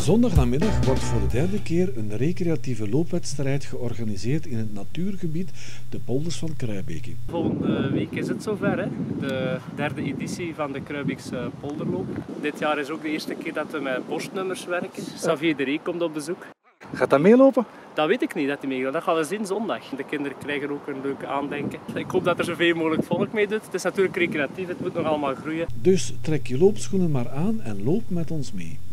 Zondagnamiddag wordt voor de derde keer een recreatieve loopwedstrijd georganiseerd in het natuurgebied de Polders van Kruibeke. Volgende week is het zover, hè? De derde editie van de Kruibeekse Polderloop. Dit jaar is ook de eerste keer dat we met borstnummers werken. Xavier de Ree komt op bezoek. Gaat dat meelopen? Dat weet ik niet dat hij meegaat. Dat gaan we zien zondag. De kinderen krijgen ook een leuk aandenken. Ik hoop dat er zoveel mogelijk volk mee doet. Het is natuurlijk recreatief, het moet nog allemaal groeien. Dus trek je loopschoenen maar aan en loop met ons mee.